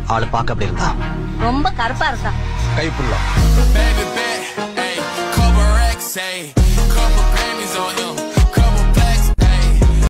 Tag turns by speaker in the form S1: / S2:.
S1: ஆளு பார்க்க அப்படி இருந்தா
S2: ரொம்ப கருப்பா இருந்தா
S1: Kaipulla
S3: Baby, hey, Cobra X, hey.